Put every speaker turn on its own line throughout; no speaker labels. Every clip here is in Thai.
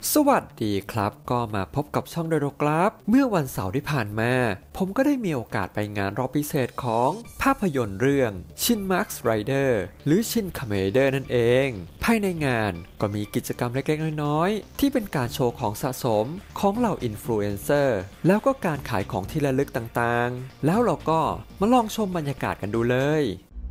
สวัสดีครับก็มาพบกับช่องโดโดกราฟเมื่อวันเสาร์ที่ผ่านมาผมก็ได้มีโอกาสไปงานรอบพิเศษของภาพยนตร์เรื่องชินมาร์คไรเดอร์หรือชินคาเมเดอร์นั่นเองภายในงานก็มีกิจกรรมเล็กๆน้อยๆที่เป็นการโชว์ของสะสมของเหล่าอินฟลูเอนเซอร์แล้วก็การขายของที่ระลึกต่างๆแล้วเราก็มาลองชมบรรยากาศกันดูเลย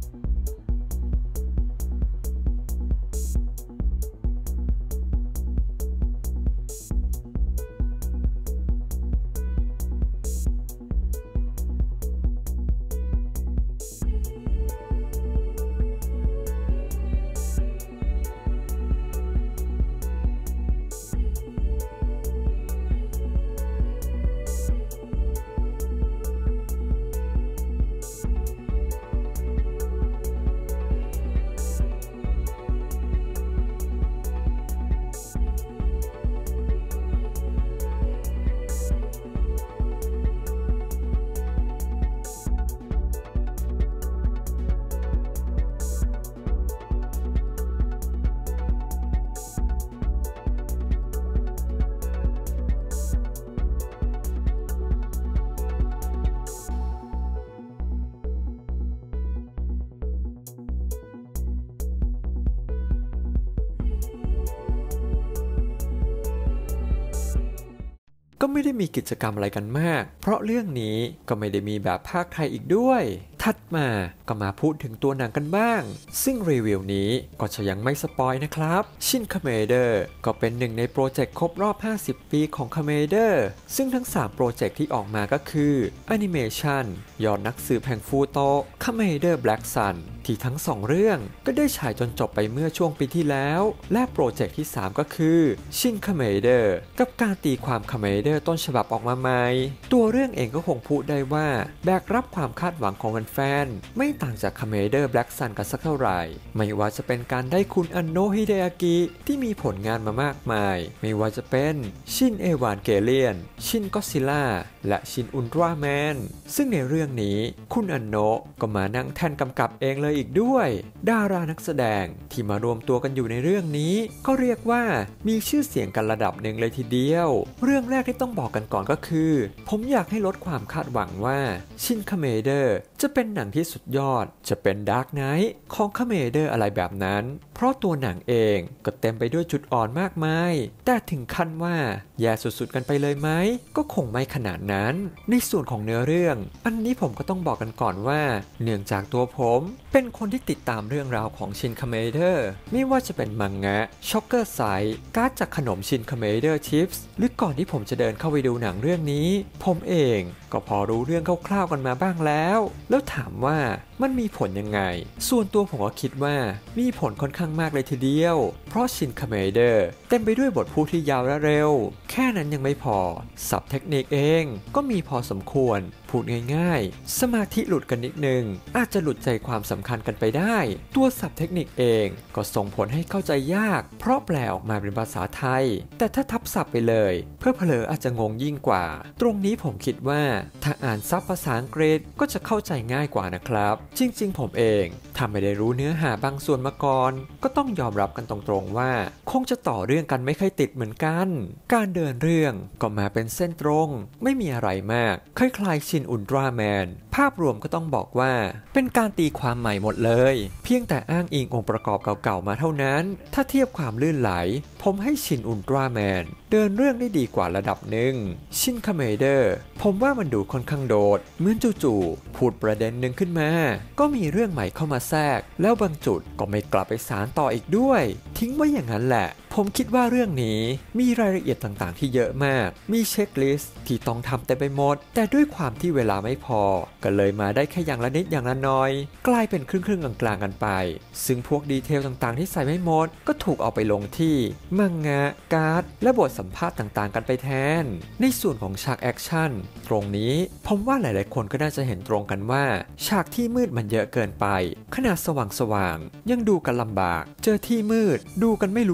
ก็ไม่ได้มีกิจกรรมอะไรกันมากเพราะเรื่องนี้ก็ไม่ได้มีแบบภาคไทยอีกด้วยถัดมาก็มาพูดถึงตัวหนังกันบ้างซึ่งรีวิวนี้ก็จะยังไม่สปอยนะครับชินคาเมเดอร์ก็เป็นหนึ่งในโปรเจกต์ครบรอบ50ปีของคาเมเดอร์ซึ่งทั้ง3โปรเจกต์ที่ออกมาก็คือแอนิเมชันยอดนักสืบแห่งฟูโตคาเมเดอร์แบล็กซันที่ทั้ง2เรื่องก็ได้ฉายจนจบไปเมื่อช่วงปีที่แล้วและโปรเจกต์ที่3ก็คือชินคาเมเดอร์กับการตีความคาเมเดอร์ต้นฉบับออกมาใหม่ตัวเรื่องเองก็คงพูดได้ว่าแบกรับความคาดหวังของแฟนๆไม่ต่างจากคาเมเดอร์แบล็กซันกันสักเท่าไหร่ไม่ว่าจะเป็นการได้คุณอันโนะฮิเดอากิที่มีผลงานมามากมายไม่ว่าจะเป็นชินเอวานเกเลียนชินก็อดซิลล่าและชินอุลตร้าแมนซึ่งในเรื่องนี้คุณอันโนะก็มานั่งแท่นกำกับเองเลยอีกด้วยดารานักแสดงที่มารวมตัวกันอยู่ในเรื่องนี้ก็เรียกว่ามีชื่อเสียงกันระดับหนึ่งเลยทีเดียวเรื่องแรกที่ต้องบอกกันก่อนก็คือผมอยากให้ลดความคาดหวังว่าชินคาเมเดอร์จะเป็นหนังที่สุดยอดจะเป็นดาร์กไนท์ของคาเมเดอร์อะไรแบบนั้นเพราะตัวหนังเองก็เต็มไปด้วยจุดอ่อนมากมายแต่ถึงขั้นว่าแย่สุดๆกันไปเลยไหมก็คงไม่ขนาดนั้นในส่วนของเนื้อเรื่องอันนี้ผมก็ต้องบอกกันก่อนว่าเนื่องจากตัวผมเป็นคนที่ติดตามเรื่องราวของชินคาเมเดอร์ไม่ว่าจะเป็นมังงะช็อกเกอร์ไซด์การ์ดจากขนมชินคาเมเดอร์ชิปส์หรือก่อนที่ผมจะเดินเข้าไปดูหนังเรื่องนี้ผมเองก็พอรู้เรื่องคร่าวๆกันมาบ้างแล้วถามว่ามันมีผลยังไงส่วนตัวผมก็คิดว่ามีผลค่อนข้างมากเลยทีเดียวเพราะชินคาเมเดอร์เต็มไปด้วยบทพูดที่ยาวและเร็วแค่นั้นยังไม่พอศัพท์เทคนิคเองก็มีพอสมควรพูดง่ายๆสมาธิหลุดกันนิดนึงอาจจะหลุดใจความสำคัญกันไปได้ตัวศัพท์เทคนิคเองก็ส่งผลให้เข้าใจยากเพราะแปลออกมาเป็นภาษาไทยแต่ถ้าทับศัพท์ไปเลยเพื่อเผลออาจจะงงยิ่งกว่าตรงนี้ผมคิดว่าถ้าอ่านซับภาษาอังกฤษก็จะเข้าใจง่ายกว่านะครับจริงๆผมเองถ้าไม่ได้รู้เนื้อหาบางส่วนมาก่อนก็ต้องยอมรับกันตรงๆว่าคงจะต่อเรื่องกันไม่ค่อยติดเหมือนกันการเดินเรื่องก็มาเป็นเส้นตรงไม่มีอะไรมากคล้ายๆชินอุลตร้าแมนภาพรวมก็ต้องบอกว่าเป็นการตีความใหม่หมดเลยเพียงแต่อ้างอิงองค์ประกอบเก่าๆมาเท่านั้นถ้าเทียบความลื่นไหลผมให้ชินอุลตร้าแมนเดินเรื่องได้ดีกว่าระดับหนึ่งชินคาเมเดอร์ผมว่ามันดูค่อนข้างโดดเหมือนจู่ๆพูดประเด็นหนึ่งขึ้นมาก็มีเรื่องใหม่เข้ามาแทรกแล้วบางจุดก็ไม่กลับไปสานต่ออีกด้วยทิ้งไว้อย่างนั้นแหละผมคิดว่าเรื่องนี้มีรายละเอียดต่างๆที่เยอะมากมีเช็คลิสต์ที่ต้องทำเต็มไปหมดแต่ด้วยความที่เวลาไม่พอก็เลยมาได้แค่อย่างละนิดอย่างละน้อยกลายเป็นครึ่งๆกลางๆกันไปซึ่งพวกดีเทลต่างๆที่ใส่ไม่หมดก็ถูกเอาไปลงที่มังงะการ์ดและบทสัมภาษณ์ต่างๆกันไปแทนในส่วนของฉากแอคชั่นตรงนี้ผมว่าหลายๆคนก็น่าจะเห็นตรงกันว่าฉากที่มืดมันเยอะเกินไปขนาดสว่างๆยังดูกันลำบากเจอที่มืดดูกันไม่รู้เรื่องเลยที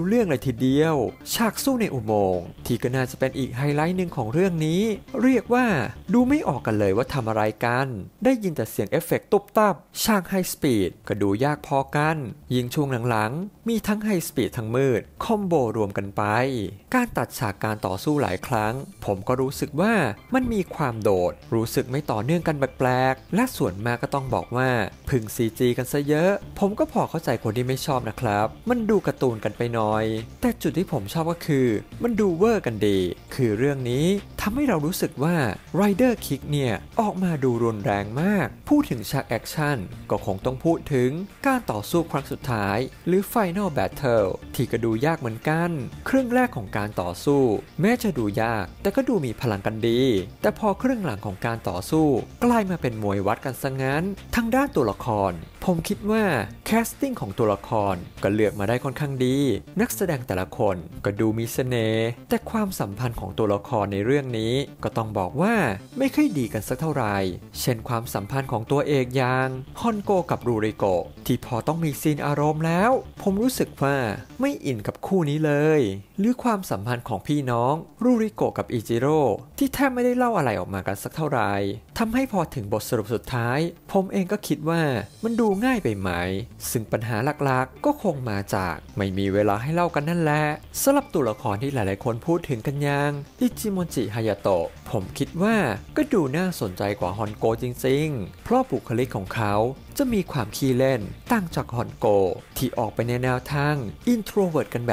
ทีเดียวฉากสู้ในอุโมงค์ที่ก็น่าจะเป็นอีกไฮไลท์หนึ่งของเรื่องนี้เรียกว่าดูไม่ออกกันเลยว่าทำอะไรกันได้ยินแต่เสียงเอฟเฟกต์ตุบตับฉากไฮสปีดก็ดูยากพอกันยิ่งช่วงหลังๆมีทั้งไฮสปีดทั้งมืดคอมโบรวมกันไปการตัดฉากการต่อสู้หลายครั้งผมก็รู้สึกว่ามันมีความโดดรู้สึกไม่ต่อเนื่องกันแปลกๆและส่วนมากก็ต้องบอกว่าพึ่ง CG กันซะเยอะผมก็พอเข้าใจคนที่ไม่ชอบนะครับมันดูการ์ตูนกันไปหน่อยแต่จุดที่ผมชอบก็คือมันดูเวอร์กันดีคือเรื่องนี้ทำให้เรารู้สึกว่า Rider Kick เนี่ยออกมาดูรุนแรงมากพูดถึงฉากแอคชั่นก็คงต้องพูดถึงการต่อสู้ครั้งสุดท้ายหรือ Final Battle ที่ก็ดูยากเหมือนกันครึ่งแรกของการต่อสู้แม้จะดูยากแต่ก็ดูมีพลังกันดีแต่พอครึ่งหลังของการต่อสู้กลายมาเป็นมวยวัดกันซะงั้นทางด้านตัวละครผมคิดว่าแคสติ้งของตัวละครก็เลือกมาได้ค่อนข้างดีนักแสดงแต่ละคนก็ดูมีเสน่ห์แต่ความสัมพันธ์ของตัวละครในเรื่องนี้ก็ต้องบอกว่าไม่ค่อยดีกันสักเท่าไหร่เช่นความสัมพันธ์ของตัวเอกอย่างฮอนโกกับรูริโกะที่พอต้องมีซีนอารมณ์แล้วผมรู้สึกว่าไม่อินกับคู่นี้เลยหรือความสัมพันธ์ของพี่น้องรูริโกะกับอิจิโร่ที่แทบไม่ได้เล่าอะไรออกมากันสักเท่าไหร่ทำให้พอถึงบทสรุปสุดท้ายผมเองก็คิดว่ามันดูง่ายไปไหมซึ่งปัญหาหลักๆก็คงมาจากไม่มีเวลาให้เล่ากันนั่นแหละสำหรับตัวละครที่หลายๆคนพูดถึงกันอย่างอิจิโมจิฮายาโตะผมคิดว่าก็ดูน่าสนใจกว่าฮอนโกจริงๆเพราะบุคลิกของเขาจะมีความขี้เล่นต่างจากฮอนโกที่ออกไปในแนวทางอินโทรเวิร์ตกันแบบ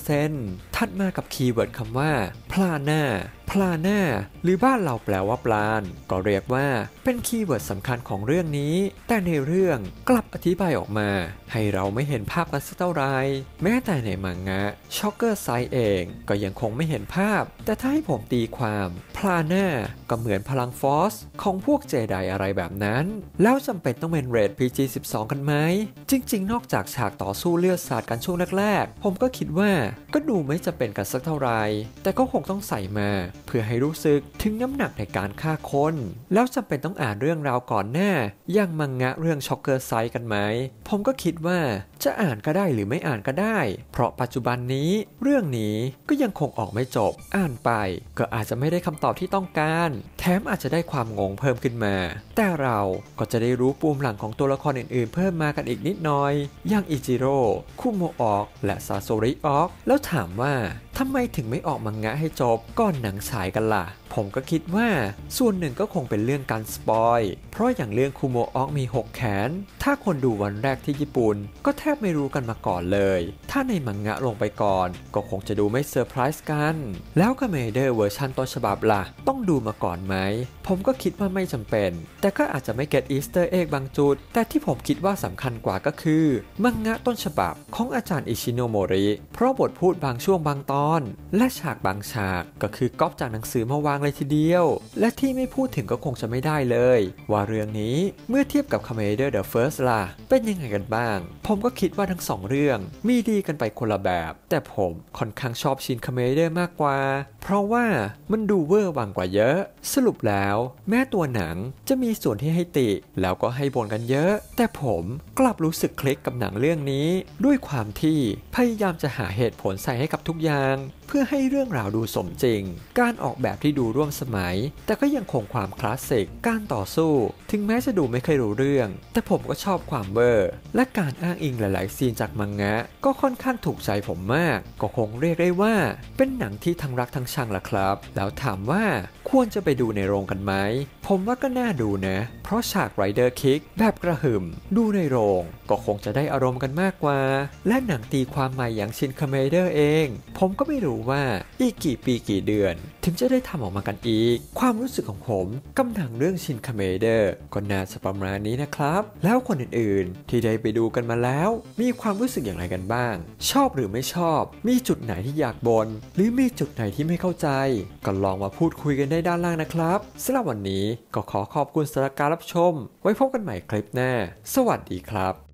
100% ถัดมากับคีย์เวิร์ดคำว่าพลาน่าหรือบ้านเราแปลว่าปราณก็เรียกว่าเป็นคีย์เวิร์ดสำคัญของเรื่องนี้แต่ในเรื่องกลับอธิบายออกมาให้เราไม่เห็นภาพกันสักเท่าไรแม้แต่ในมังงะช็อกเกอร์ไซเองก็ยังคงไม่เห็นภาพแต่ถ้าให้ผมตีความพลาน่าก็เหมือนพลังฟอสของพวกเจไดอะไรแบบนั้นแล้วจำเป็นต้องเป็นเรท PG-12 กันไหมจริงๆนอกจากฉากต่อสู้เลือดสาดกันช่วงแรกๆผมก็คิดว่าก็ดูไม่จะเป็นกันสักเท่าไรแต่ก็คงต้องใส่มาเพื่อให้รู้สึกถึงน้ำหนักในการฆ่าคนแล้วจำเป็นต้องอ่านเรื่องราวก่อนหน้าอย่างมังงะเรื่องช็อกเกอร์ไซส์กันไหมผมก็คิดว่าจะอ่านก็ได้หรือไม่อ่านก็ได้เพราะปัจจุบันนี้เรื่องนี้ก็ยังคงออกไม่จบอ่านไปก็อาจจะไม่ได้คำตอบที่ต้องการแถมอาจจะได้ความงงเพิ่มขึ้นมาแต่เราก็จะได้รู้ปูมหลังของตัวละครอื่นๆเพิ่มมากันอีกนิดหน่อยอย่างอิจิโร่คุโมออกและซาโซริออกแล้วถามว่าทำไมถึงไม่ออกมังงะให้จบก่อนหนังฉายกันล่ะผมก็คิดว่าส่วนหนึ่งก็คงเป็นเรื่องการสปอยเพราะอย่างเรื่องคุโมออกมี6แขนถ้าคนดูวันแรกที่ญี่ปุ่นก็แทบไม่รู้กันมาก่อนเลยถ้าในมังงะลงไปก่อนก็คงจะดูไม่เซอร์ไพรส์กันแล้วคาเมเดอร์เวอร์ชันต้นฉบับล่ะต้องดูมาก่อนไหมผมก็คิดว่าไม่จำเป็นแต่ก็อาจจะไม่เก็ตอีสเตอร์เอ็กบางจุดแต่ที่ผมคิดว่าสำคัญกว่าก็คือมังงะต้นฉบับของอาจารย์อิชิโนโมริเพราะบทพูดบางช่วงบางตอนและฉากบางฉากก็คือก๊อปจากหนังสือมาวางเลยทีเดียวและที่ไม่พูดถึงก็คงจะไม่ได้เลยว่าเรื่องนี้เมื่อเทียบกับ Commander the First ล่ะเป็นยังไงกันบ้างผมก็คิดว่าทั้งสองเรื่องมีดีกันไปคนละแบบแต่ผมค่อนข้างชอบชิน Commander มากกว่าเพราะว่ามันดูเวอร์วังกว่าเยอะสรุปแล้วแม้ตัวหนังจะมีส่วนที่ให้ติแล้วก็ให้บ่นกันเยอะแต่ผมกลับรู้สึกคลิกกับหนังเรื่องนี้ด้วยความที่พยายามจะหาเหตุผลใส่ให้กับทุกอย่างเพื่อให้เรื่องราวดูสมจริงการออกแบบที่ดูร่วมสมัยแต่ก็ยังคงความคลาสสิกการต่อสู้ถึงแม้จะดูไม่เคยรู้เรื่องแต่ผมก็ชอบความเวอร์และการอ้างอิงหลายๆซีนจากมังงะก็ค่อนข้างถูกใจผมมากก็คงเรียกได้ว่าเป็นหนังที่ทั้งรักทั้งชังล่ะครับแล้วถามว่าควรจะไปดูในโรงกันไหมผมว่าก็น่าดูนะเพราะฉาก Rider Kick แบบกระหึ่มดูในโรงก็คงจะได้อารมณ์กันมากกว่าและหนังตีความใหม่อย่างชินคาเมเดอร์เองผมก็ไม่รู้ว่าอีกกี่ปีกี่เดือนถึงจะได้ทำออกมากันอีกความรู้สึกของผมกับหนังเรื่องชินคาเมเดอร์ก็น่าจะประมาณนี้นะครับแล้วคนอื่นๆที่ได้ไปดูกันมาแล้วมีความรู้สึกอย่างไรกันบ้างชอบหรือไม่ชอบมีจุดไหนที่อยากบ่นหรือมีจุดไหนที่ไม่เข้าใจก็ลองมาพูดคุยกันได้ด้านล่างนะครับสำหรับวันนี้ก็ขอขอบคุณสำหรับการรับชมไว้พบกันใหม่คลิปหน้าสวัสดีครับ